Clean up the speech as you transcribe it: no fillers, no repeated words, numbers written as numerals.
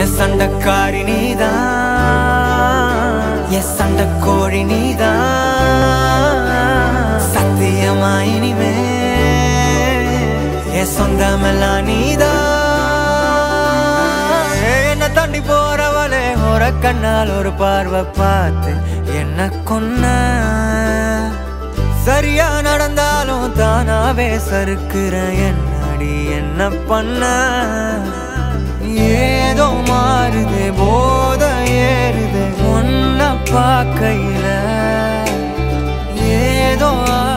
என் சண்டக்காரி நீதான், என் சண்டக்கோழி நீதான். சத்தியமா இனிமே என் சொந்தமெல்லாம் நீதான். என்ன தாண்டி போறவளே ஒரு கண்ணால் ஒரு பார்வை பார்த்து என்ன கொன்ன. சரியா நடந்தாலும் தானாவே சறுக்குற என்னடி என்ன பண்ண. ஏதோ மாறுது போத ஏறுது உன்னை பார்க்கையில. ஏதோ